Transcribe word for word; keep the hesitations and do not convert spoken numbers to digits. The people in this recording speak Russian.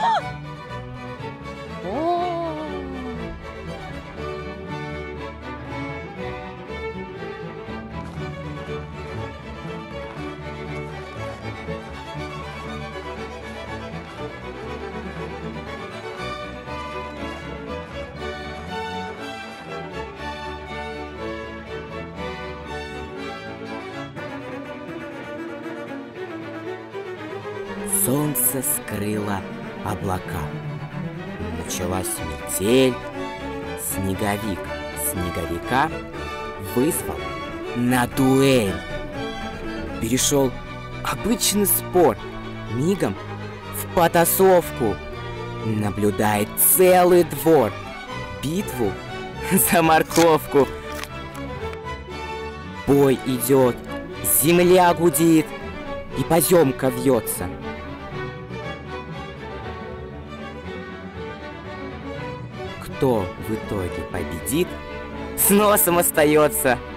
О! Солнце скрыло облака. Началась метель. Снеговик снеговика вызвал на дуэль. Перешел обычный спор мигом в потасовку. Наблюдает целый двор битву за морковку. Бой идет, земля гудит, и поземка вьется. Кто в итоге победит, с носом остается